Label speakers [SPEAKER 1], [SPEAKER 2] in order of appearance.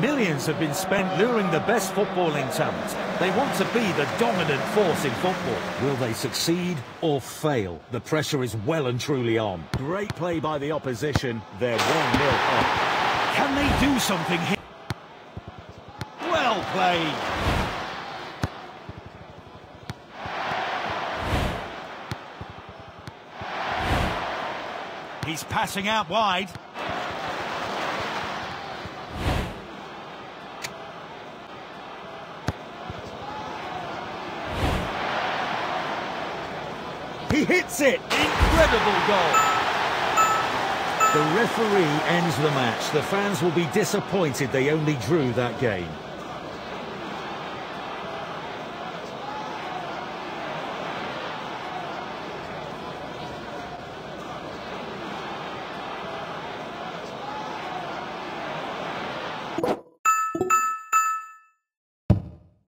[SPEAKER 1] Millions have been spent luring the best footballing talent. They want to be the dominant force in football. Will they succeed or fail? The pressure is well and truly on. Great play by the opposition. They're 1-0 up. Can they do something here? Well played. He's passing out wide. He hits it! Incredible goal! The referee ends the match. The fans will be disappointed they only drew that game.
[SPEAKER 2] You